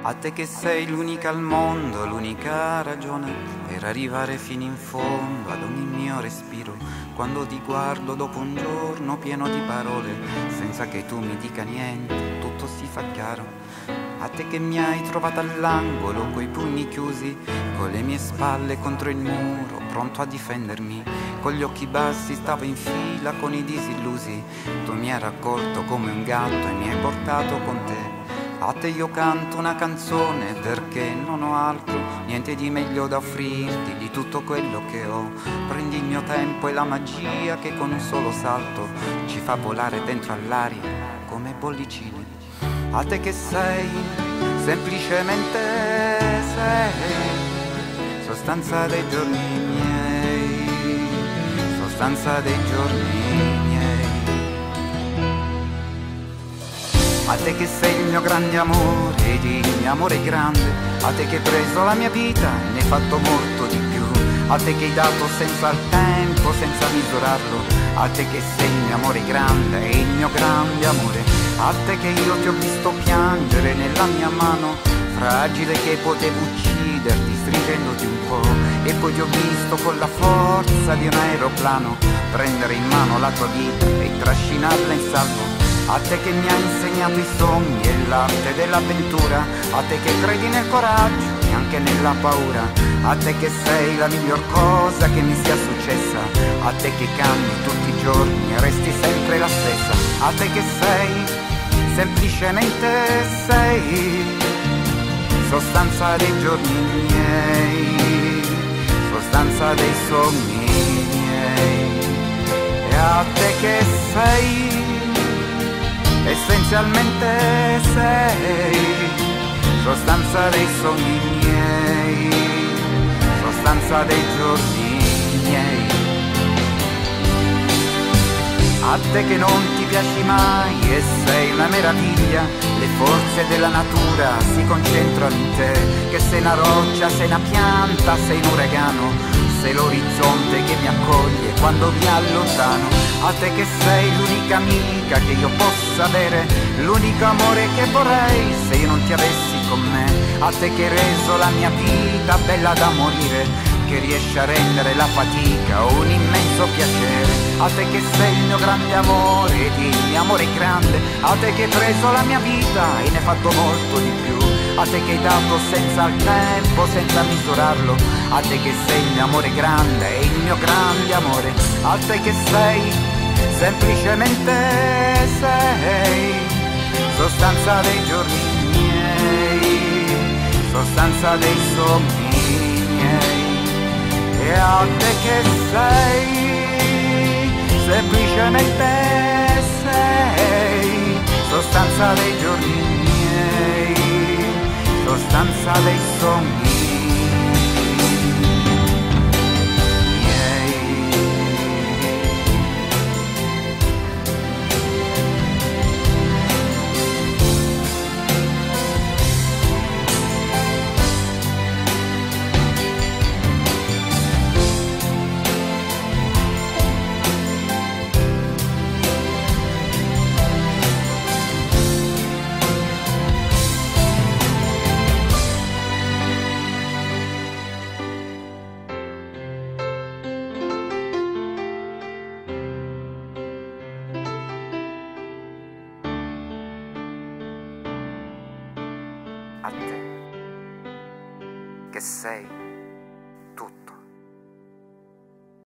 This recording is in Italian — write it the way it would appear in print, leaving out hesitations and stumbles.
A te che sei l'unica al mondo, l'unica ragione per arrivare fino in fondo ad ogni mio respiro. Quando ti guardo dopo un giorno pieno di parole, senza che tu mi dica niente, tutto si fa chiaro. A te che mi hai trovato all'angolo, coi pugni chiusi, con le mie spalle contro il muro, pronto a difendermi. Con gli occhi bassi stavo in fila con i disillusi. Tu mi hai raccolto come un gatto e mi hai portato con te. A te io canto una canzone perché non ho altro, niente di meglio da offrirti di tutto quello che ho. Prendi il mio tempo e la magia che con un solo salto ci fa volare dentro all'aria come bollicine. A te che sei, semplicemente sei, sostanza dei giorni miei, sostanza dei giorni miei. A te che sei il mio grande amore ed il mio amore grande, a te che hai preso la mia vita e ne hai fatto molto di più, a te che hai dato senza il tempo, senza misurarlo, a te che sei il mio amore grande e il mio grande amore, a te che io ti ho visto piangere nella mia mano, fragile che potevo ucciderti stringendoti un po', e poi ti ho visto con la forza di un aeroplano prendere in mano la tua vita e trascinarla in salvo. A te che mi hai insegnato i sogni e l'arte dell'avventura, a te che credi nel coraggio e anche nella paura, a te che sei la miglior cosa che mi sia successa, a te che cambi tutti i giorni e resti sempre la stessa, a te che sei, semplicemente sei, sostanza dei giorni miei, sostanza dei sogni miei. E a te che sei, essenzialmente sei, sostanza dei sogni miei, sostanza dei giorni miei. A te che non ti piaci mai e sei una meraviglia, le forze della natura si concentrano in te, che sei una roccia, sei una pianta, sei un uragano, sei l'orizzonte che mi accoglie quando mi allontano. A te che sei l'unica amica che io possa avere, l'unico amore che vorrei se io non ti avessi con me. A te che hai reso la mia vita bella da morire, che riesci a rendere la fatica un immenso piacere. A te che sei il mio grande amore ed il mio amore grande, a te che hai preso la mia vita e ne hai fatto molto di più, a te che hai dato senza il tempo, senza misurarlo, a te che sei il mio amore grande e il mio grande amore, a te che sei, semplicemente sei, sostanza dei giorni miei, sostanza dei sogni miei. E a te che sei, semplicemente sei, sostanza dei giorni miei, sostanza dei sogni a te che sei